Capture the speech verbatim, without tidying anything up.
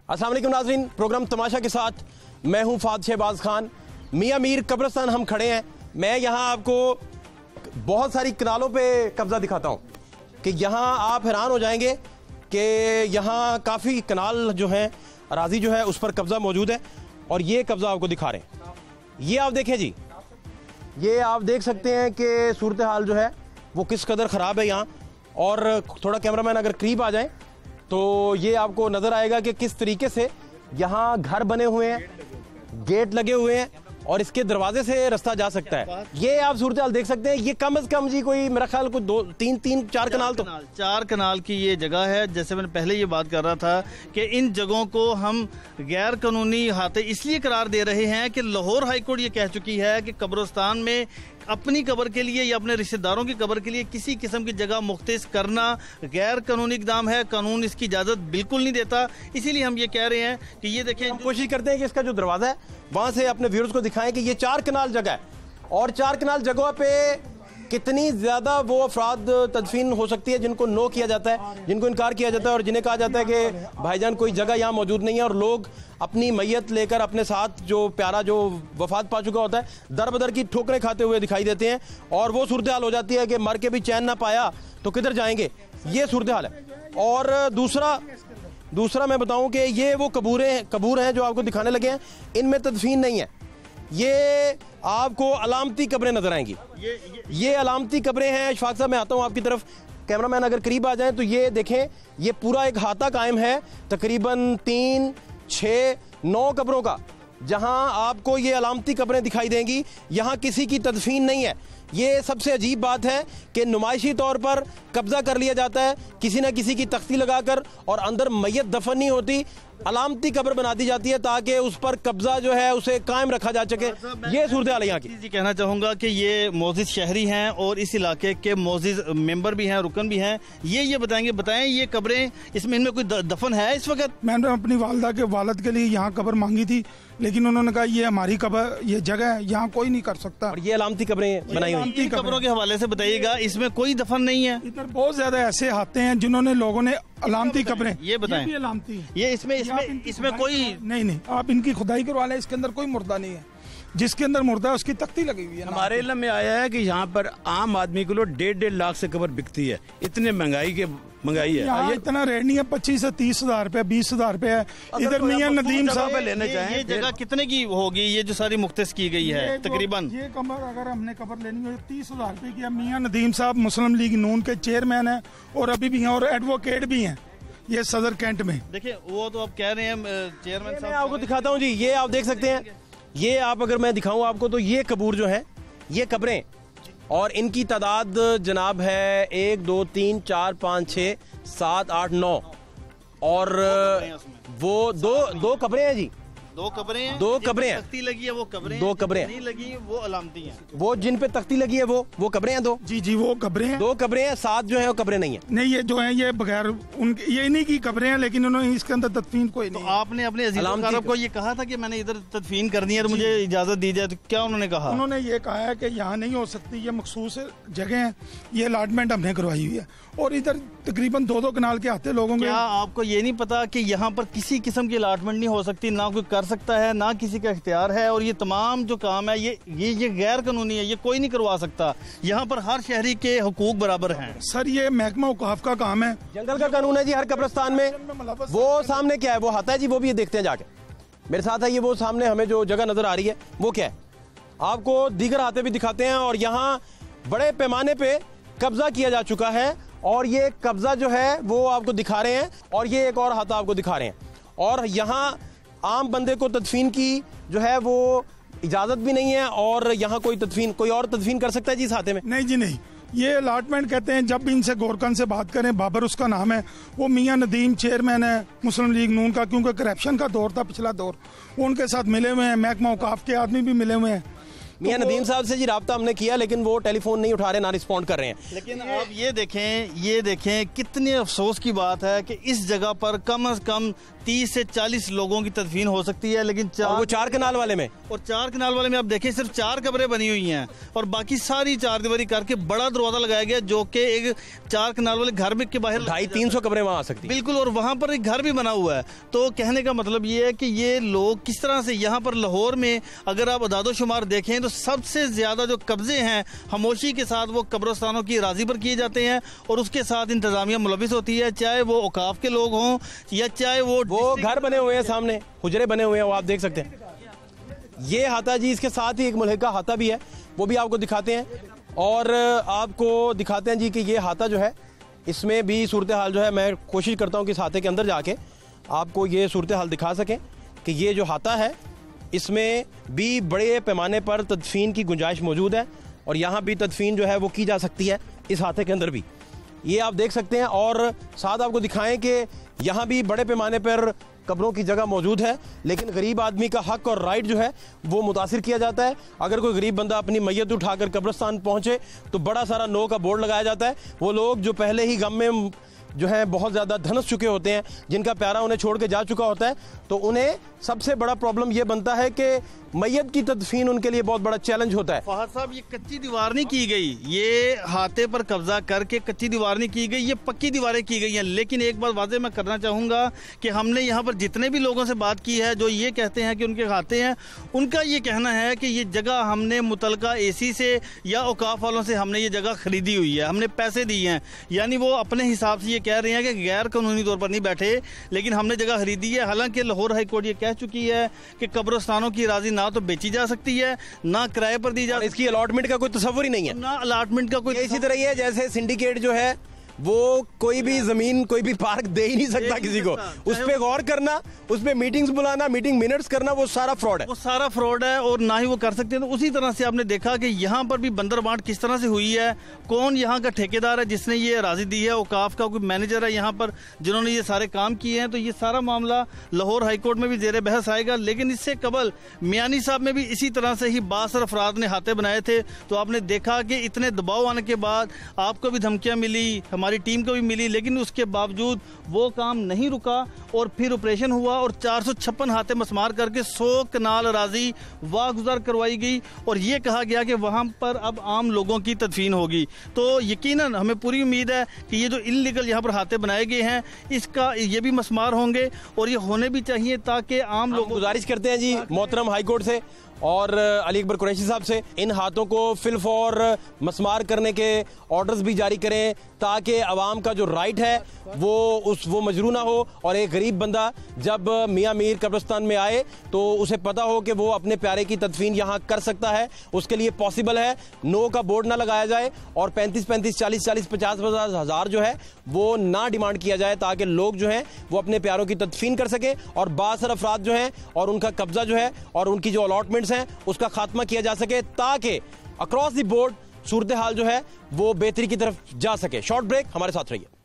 अस्सलाम वालेकुम नाज़रीन, प्रोग्राम तमाशा के साथ मैं हूं फाद शहबाज खान। मियां-मीर कब्रिस्तान हम खड़े हैं। मैं यहां आपको बहुत सारी कनालों पे कब्जा दिखाता हूं कि यहां आप हैरान हो जाएंगे कि यहां काफ़ी कनाल जो हैं, अराजी जो है उस पर कब्जा मौजूद है। और ये कब्जा आपको दिखा रहे हैं, ये आप देखें जी, ये आप देख सकते हैं कि सूरत हाल जो है वो किस कदर ख़राब है यहाँ। और थोड़ा कैमरामैन अगर करीब आ जाए तो ये आपको नज़र आएगा कि किस तरीके से यहाँ घर बने हुए हैं, गेट लगे हुए हैं और इसके दरवाजे से रास्ता जा सकता है। ये आप सूरत हाल देख सकते हैं। ये कम से कम जी कोई मेरा ख्याल कोई दो तीन तीन चार कनाल तो चार कनाल की ये जगह है। जैसे मैंने पहले ये बात कर रहा था कि इन जगहों को हम गैर कानूनी अहाते इसलिए करार दे रहे हैं कि लाहौर हाईकोर्ट ये कह चुकी है कि कब्रिस्तान में अपनी कब्र के लिए या अपने रिश्तेदारों की कब्र के लिए किसी किस्म की जगह मुख्तस करना गैर कानूनी इकदाम है। कानून इसकी इजाज़त बिल्कुल नहीं देता। इसीलिए हम ये कह रहे हैं कि ये देखें, हम कोशिश करते हैं कि इसका जो दरवाज़ा है वहाँ से अपने व्यूअर्स को दिखाएं कि ये चार कनाल जगह है और चार कनाल जगहों पे कितनी ज़्यादा वो अफराद तदफीन हो सकती है जिनको नो किया जाता है, जिनको इनकार किया जाता है और जिन्हें कहा जाता है कि भाईजान कोई जगह यहाँ मौजूद नहीं है। और लोग अपनी मैयत लेकर अपने साथ जो प्यारा जो वफात पा चुका होता है दर बदर की ठोकरें खाते हुए दिखाई देते हैं और वो सूरत हाल हो जाती है कि मर के भी चैन ना पाया तो किधर जाएंगे, ये सूरत हाल है। और दूसरा दूसरा मैं बताऊं कि ये वो कबूरें कबूर हैं जो आपको दिखाने लगे हैं, इनमें तदफीन नहीं है। ये आपको अलामती कब्रें नजर आएंगी, ये, ये, ये अलामती कब्रें हैं। शफाक साहब मैं आता हूँ आपकी तरफ, कैमरामैन अगर करीब आ जाएं तो ये देखें, ये पूरा एक हाथा कायम है तकरीबन तीन छः नौ कब्रों का, जहां आपको ये अलामती कब्रें दिखाई देंगी। यहाँ किसी की तदफीन नहीं है। ये सबसे अजीब बात है कि नुमाइशी तौर पर कब्जा कर लिया जाता है किसी न किसी की तख्ती लगाकर और अंदर मैयत दफन नहीं होती, अलामती कब्र बना दी जाती है ताकि उस पर कब्जा जो है उसे कायम रखा जा सके। ये सूरत हाल है यहाँ की। जी कहना चाहूँगा कि ये मोअज़्ज़िज़ शहरी हैं और इस इलाके के मोअज़्ज़िज़ मेंबर भी हैं, रुकन भी हैं। ये ये बताएंगे बताएं ये कब्रें, इसमें इनमें कोई दफन है इस वक्त? मैंने अपनी वालदा के वालद के लिए यहाँ कब्र मांगी थी, लेकिन उन्होंने कहा ये हमारी कब्र, ये जगह है, यहाँ कोई नहीं कर सकता। और ये अलामती कब्रें बनाई हुई कब्रों के हवाले से बताइएगा, इसमें कोई दफन नहीं है? इधर बहुत ज्यादा ऐसे हाथे हैं जिन्होंने लोगों ने अलामती कब्रें, ये बताएं, ये अलामती है। ये इसमें इसमें इसमें कोई नहीं नहीं आप इनकी खुदाई करवा लें, इसके अंदर कोई मुर्दा नहीं है। जिसके अंदर मुर्दा है उसकी तख्ती लगी हुई है। हमारे इल्म में आया है कि यहाँ पर आम आदमी को डेढ़ डेढ़ लाख से कब्र बिकती है। इतने महंगाई के महंगाई है, ये इतना रेट नहीं है, पच्चीस से तीस हजार रूपए बीस हजार रूपए है। इधर मियां नदीम साहब लेने चाहें, ये जगह कितने की होगी ये जो सारी मुख्तस की गई है? तकरीबन ये कब्र अगर हमने कब्र लेनी है तीस हजार रूपए की है। मियां नदीम साहब मुस्लिम लीग नून के चेयरमैन है और अभी भी हैं और एडवोकेट भी हैं ये सदर कैंट में। देखिए वो तो आप कह रहे हैं चेयरमैन साहब, आपको दिखाता हूँ जी। ये आप देख सकते हैं, ये आप अगर मैं दिखाऊं आपको तो ये कबूर जो है ये कब्रें और इनकी तादाद जनाब है एक दो तीन चार पाँच छः सात आठ नौ और वो दो दो कब्रें हैं जी, दो कब्रें हैं, दो कब्रें हैं, तख्ती लगी है वो कब्रें, दो कब्रें नहीं लगी वो अलामती हैं। वो जिन पे तख्ती लगी है वो वो कब्रें हैं दो। जी जी वो कब्रें हैं, दो कब्रें हैं, सात जो है वो कब्रें नहीं है। नहीं ये जो है ये बगैर उनके ये इन्हीं की कब्रें हैं, लेकिन उन्होंने इसके अंदर तदफीन कोई नहीं। तो आपने अपने अजीज़ को ये कहा था कि मैंने इधर तदफीन करनी है तो मुझे इजाजत दी जाए, तो क्या उन्होंने कहा? उन्होंने ये कहा है कि यहाँ नहीं हो सकती, ये मखसूस जगह है, ये अलॉटमेंट हमने करवाई हुई है और इधर तकरीबन दो दो कनाल के आते लोगों के। क्या आपको ये नहीं पता कि यहाँ पर किसी किस्म की अलॉटमेंट नहीं हो सकती, ना कोई कर सकता है ना किसी का इख्तियार है, और ये तमाम जो काम है ये ये ये गैर कानूनी है, ये कोई नहीं करवा सकता। यहाँ पर हर शहरी के हुकूक बराबर हैं। सर ये महकमा औकाफ का काम है, जंगल का कानून है जी हर कब्रिस्तान में। वो सामने क्या है वो हाथा है जी, वो भी ये देखते हैं जाके मेरे साथ है। ये वो सामने हमें जो जगह नजर आ रही है वो क्या है, आपको दीगर हाथे भी दिखाते हैं। और यहाँ बड़े पैमाने पे कब्जा किया जा चुका है और ये कब्जा जो है वो आपको दिखा रहे हैं और ये एक और हाथा आपको दिखा रहे हैं। और यहाँ आम बंदे को तदफीन की जो है वो इजाजत भी नहीं है और यहाँ कोई तदफीन कोई और तदफीन कर सकता है जी इस हाथे में? नहीं जी नहीं, ये अलॉटमेंट कहते हैं। जब भी इनसे गोरकन से बात करें, बाबर उसका नाम है, वो मियां नदीम चेयरमैन है मुस्लिम लीग नून का, क्योंकि करप्शन का दौर था पिछला दौर, वो उनके साथ मिले हुए हैं, महकमा औकाफ के आदमी भी मिले हुए हैं। मियां नदीम साहब से जी राब्ता हमने किया, लेकिन वो टेलीफोन नहीं उठा रहे, ना रिस्पॉन्ड कर रहे हैं। लेकिन आप ये देखें, ये देखें कितने अफसोस की बात है कि इस जगह पर कम से कम तीस से चालीस लोगों की तदफीन हो सकती है, लेकिन चार, वो चार कनाल वाले में और चार कनाल वाले में आप देखें सिर्फ चार कब्रें बनी हुई हैं और बाकी सारी चार दीवारी करके बड़ा दरवाजा लगाया गया जो कि एक चार कनाल वाले घर में के बाहर ढाई तीन सौ कब्रें वहां आ सकती, बिल्कुल, और वहां पर एक घर भी बना हुआ है। तो कहने का मतलब ये है कि ये लोग किस तरह से यहाँ पर लाहौर में अगर आप अदादोशुमार देखें तो सबसे ज्यादा जो कब्जे हैं खामोशी के साथ वो कब्रिस्तानों की राजी पर किए जाते हैं और उसके साथ इंतजामिया मुलविस होती है, चाहे वो औकाफ के लोग हों या चाहे वो वो घर बने हुए हैं, सामने हुजरे बने हुए हैं, वो आप देख सकते हैं। ये हाथा जी, इसके साथ ही एक मुल्हिका हाथा भी है, वो भी आपको दिखाते हैं और आपको दिखाते हैं जी कि ये हाथा जो है इसमें भी सूरत हाल जो है, मैं कोशिश करता हूँ कि इस हाथे के अंदर जाके आपको ये सूरत हाल दिखा सकें कि ये जो हाथा है इसमें भी बड़े पैमाने पर तदफीन की गुंजाइश मौजूद है और यहाँ भी तदफीन जो है वो की जा सकती है इस हाथे के अंदर भी, ये आप देख सकते हैं। और साथ आपको दिखाएं कि यहाँ भी बड़े पैमाने पर कब्रों की जगह मौजूद है, लेकिन गरीब आदमी का हक और राइट जो है वो मुतासिर किया जाता है। अगर कोई गरीब बंदा अपनी मैयत उठाकर कब्रिस्तान पहुंचे तो बड़ा सारा नो का बोर्ड लगाया जाता है। वो लोग जो पहले ही गम में जो है बहुत ज़्यादा धनस चुके होते हैं, जिनका प्यारा उन्हें छोड़ के जा चुका होता है, तो उन्हें सबसे बड़ा प्रॉब्लम ये बनता है कि मैयत की तदफीन उनके लिए बहुत बड़ा चैलेंज होता है। फहद साहब, ये कच्ची दीवार नहीं की गई, ये हाथे पर कब्जा करके कच्ची दीवार नहीं की गई, ये पक्की दीवारें की गई हैं। लेकिन एक बात वाज़ेह मैं करना चाहूँगा कि हमने यहाँ पर जितने भी लोगों से बात की है जो ये कहते हैं कि उनके हाथे हैं, उनका ये कहना है कि ये जगह हमने मुतलका एसी से या औकाफ वालों से हमने ये जगह खरीदी हुई है, हमने पैसे दिए हैं। यानी वो अपने हिसाब से ये कह रहे हैं कि गैर कानूनी तौर पर नहीं बैठे, लेकिन हमने जगह खरीदी है। हालांकि लाहौर हाई कोर्ट ये कह चुकी है कि कब्रिस्तानों की राजी ना तो बेची जा सकती है, ना किराए पर दी जा, इसकी अलॉटमेंट का कोई तस्वर ही नहीं है, ना अलॉटमेंट का कोई। इसी तरह ये जैसे सिंडिकेट जो है वो कोई भी जमीन कोई भी पार्क दे ही नहीं सकता किसी को, उस पे गौर करना, उस पे मीटिंग्स बुलाना, मीटिंग मिनट्स करना, वो सारा फ्रॉड है, वो सारा फ्रॉड है और ना ही वो कर सकते हैं। तो उसी तरह से आपने देखा कि यहाँ पर भी बंदर बांट किस तरह से हुई है, कौन यहाँ का ठेकेदार है जिसने ये राजी दी है, औकाफ का कोई मैनेजर है यहाँ पर जिन्होंने ये सारे काम किए हैं। तो ये सारा मामला लाहौर हाईकोर्ट में भी जेर बहस आएगा। लेकिन इससे कबल मियानी साहब में भी इसी तरह से ही बासर अफराद ने हाथे बनाए थे, तो आपने देखा कि इतने दबाव आने के बाद आपको भी धमकियाँ मिली, हमारी टीम को भी मिली, लेकिन उसके बावजूद वो काम नहीं रुका और फिर ऑपरेशन हुआ और चार सौ छप्पन हाथे मसमार करके सौ कनाल राजी वागुजार करवाई गई और ये कहा गया कि वहां पर अब आम लोगों की तदफीन होगी। तो यकीनन हमें पूरी उम्मीद है कि ये जो इल्लीगल यहाँ पर हाथे बनाए गए हैं इसका ये भी मसमार होंगे और ये होने भी चाहिए, ताकि आम लोग। गुजारिश करते हैं जी मोहतरम हाईकोर्ट से और अली अकबर कुरैशी साहब से, इन हाथों को फिल फॉर मसमार करने के ऑर्डर्स भी जारी करें ताकि अवाम का जो राइट है वो उस वो मजरू ना हो और एक गरीब बंदा जब मियां-मीर कब्रिस्तान में आए तो उसे पता हो कि वो अपने प्यारे की तदफीन यहाँ कर सकता है, उसके लिए पॉसिबल है। नो का बोर्ड ना लगाया जाए और पैंतीस पैंतीस चालीस चालीस पचास पचास हज़ार जो है वो ना डिमांड किया जाए, ताकि लोग जो हैं वो अपने प्यारों की तदफीन कर सकें और बासर अफराद जो हैं और उनका कब्जा जो है और उनकी जो अलॉटमेंट्स हैं उसका खात्मा किया जा सके, ताकि अक्रॉस द बोर्ड सूरत हाल जो है वो बेहतरी की तरफ जा सके। शॉर्ट ब्रेक, हमारे साथ रहिए।